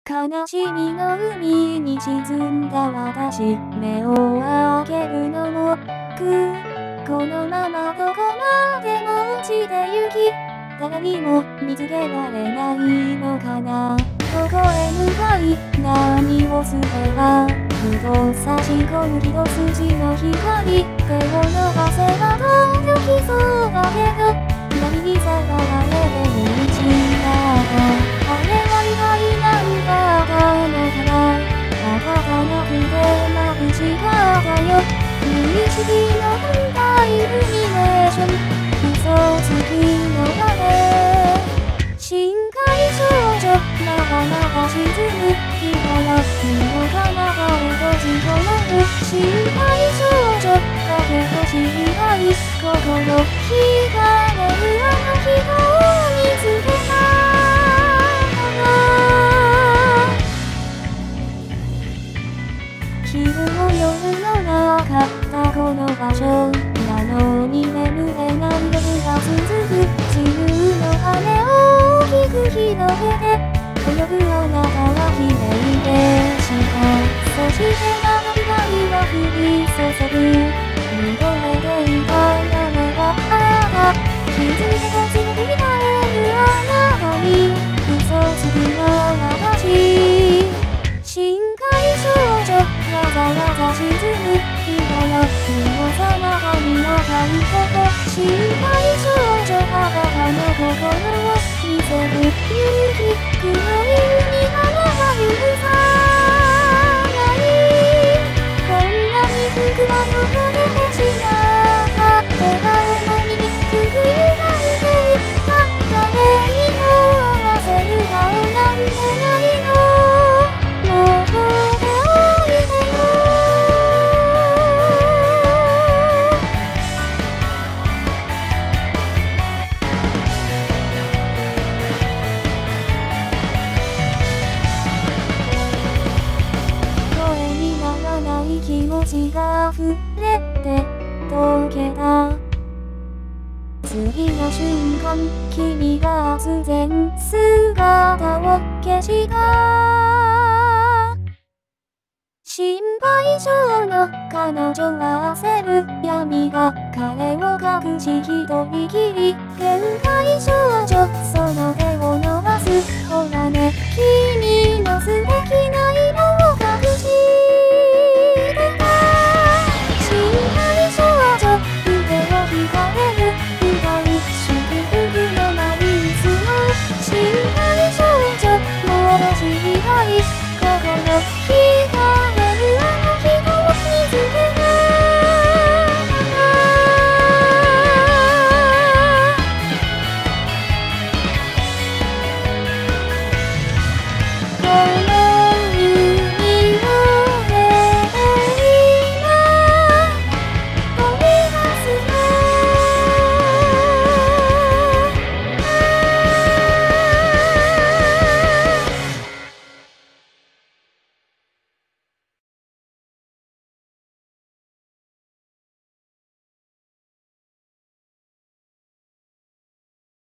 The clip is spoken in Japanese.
悲しみの海に沈んだ私、目を開けるのもこのままどこまでも落ちてゆき、誰にも見つけられないのかな。どこへ向かい何をすれば、ふと差し込む一筋の光、手を伸ばせば届きそうだけど、何に逆らえても道があれは意外なんだのかな。儚くて眩しかったよ。無意識の反対イルミネーション、嘘つきの羽深海少女、まだまだ沈む日から見の彼方へ閉じ込める深海少女だけど知りたい心惹かれるあの人を見つけた昼も夜の中だこの場所なのに眠れない夜が続く。自由の羽を大きく広げて泳ぐあなたは綺麗でした。そして花火は降り注ぐ。見とれていた夢があった。気づいてこっちの振り返るあなたに嘘つきの私。深海少女わざわざ沈む日から見をさま髪をかいここ。深海少女あなたの心を見せる勇気。黒い海花が許さないこんなに服はどこでもしなって顔の耳くぐりがいていた。誰にも合わせる顔なんてないの。もうこれでおいでよ。声にならない気持ちが溢れて溶けた。次の瞬間君が突然姿を消した。心配性の彼女は焦る。闇が彼を隠し一人きり。限界少女その手を伸ばす。ほら